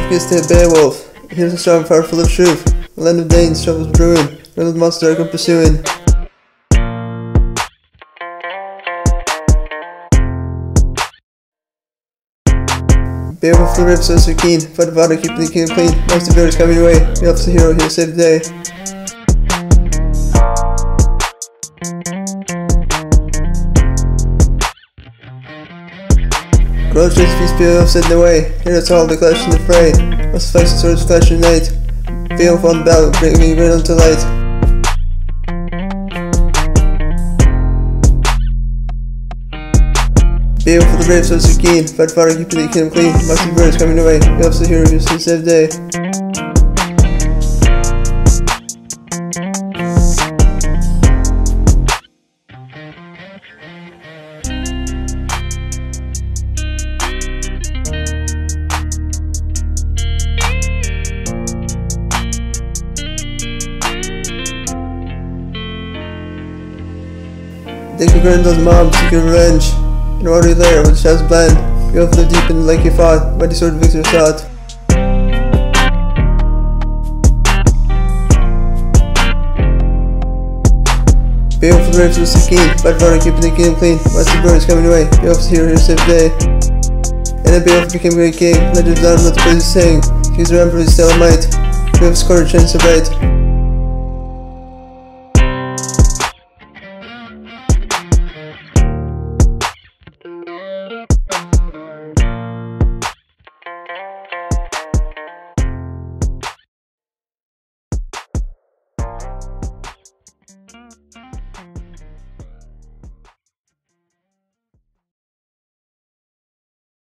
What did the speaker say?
Against the Beowulf. Here's a strong, powerful of truth. The land of Danes troubles brewing. Grendel monster I come pursuing. Beowulf the ribs so keen. Fight the water, keeping the king clean. Most of the coming away. Beowulf's the hero here to save the day. Growth chase feast Beowulf set in the way. Heorot's all the clash in the fray. Must fight the swords clash in night. Beowulf on the battle, bringing Grendel to light. Beowulf the brave, so keen. Fight fire, keeping the kingdom clean. Most of the coming away. Beowulf's the hero here to save the day. Think of Grendel's mom, seeking revenge. In a watery lair with the shadows blend. Beowulf lived deep in the lake he fought. Mighty sword of victor sought. Beowulf the brave was so keen. Fight fire, keeping the kingdom clean. Most of the birds coming away. Beowulf's the hero here to save the day. And then Beowulf became great king. Legends on what the praises sing. He's the emperor, his stellar might. Beowulf's courage shines so bright.